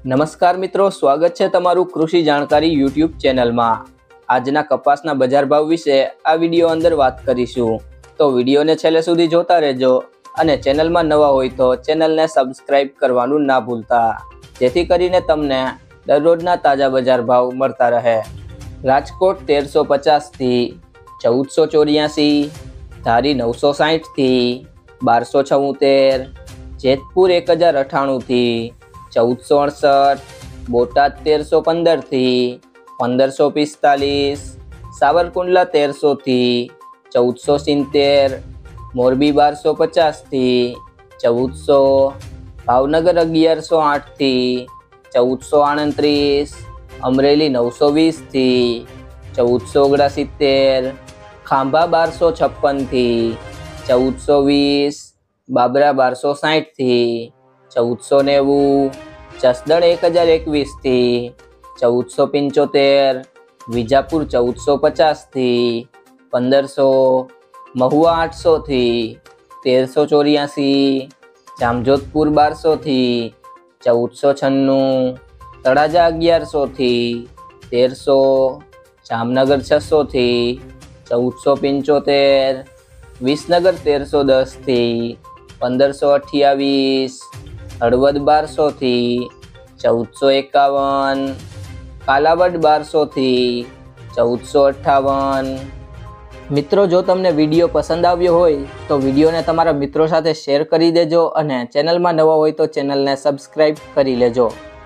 નમસ્કાર મિત્રો, સ્વાગત છે તમારું કૃષિ જાણકારી યુટ્યુબ ચેનલમાં। આજના કપાસના બજાર ભાવ વિશે આ વિડીયો અંદર વાત કરીશું, તો વિડીયોને છેલ્લે સુધી જોતા રહેજો અને ચેનલમાં નવા હોય તો ચેનલને સબસ્ક્રાઇબ કરવાનું ના ભૂલતા, જેથી કરીને તમને દરરોજના તાજા બજાર ભાવ મળતા રહે। રાજકોટ 1350 થી 1484, ધારી 960 થી 1276, જેતપુર 1098 થી 1468, બોટાદ 1315 થી 1545, સાવરકુંડલા 1300 થી 1470, મોરબી 1250 થી 1400, ભાવનગર 1108 થી 1438, અમરેલી 920 થી 1479, ખાંભા 1256 થી 1420, બાબરા 1260 થી 1490, જસદણ 1021 થી 1475, વિજાપુર 1450 થી 1500, મહુવા 800 થી 1384, જામજોધપુર 1200 થી 1496, તળાજા 1100 થી 1300, જામનગર 600 થી 1475, વિસનગર 1310 થી 1528, હળવદ 1200 થી 1451, કાલાવડ 1200 થી 1458। મિત્રો, જો તમને વિડીયો પસંદ આવ્યો હોય તો વિડીયોને તમારા મિત્રો સાથે શેર કરી દેજો અને ચેનલમાં નવા હોય તો ચેનલને સબસ્ક્રાઇબ કરી લેજો।